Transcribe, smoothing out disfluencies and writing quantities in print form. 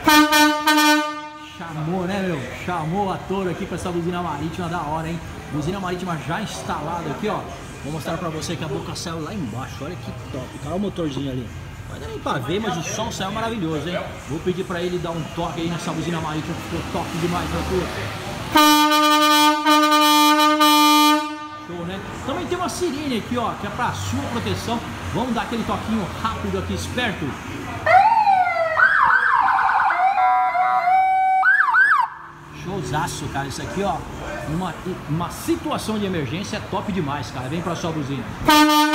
Chamou, né, meu? Chamou a touro aqui com essa buzina marítima da hora, hein? Buzina marítima já instalada aqui, ó. Vou mostrar pra você que a boca saiu lá embaixo. Olha que top. Olha o motorzinho ali. Não vai dar nem pra ver, mas o som saiu maravilhoso, hein? Vou pedir pra ele dar um toque aí nessa buzina marítima, que ficou top demais, meu. Show, né? Também tem uma sirene aqui, ó, que é pra sua proteção. Vamos dar aquele toquinho rápido aqui, esperto. Showzaço, cara. Isso aqui, ó, uma situação de emergência é top demais, cara. Vem pra sua buzina.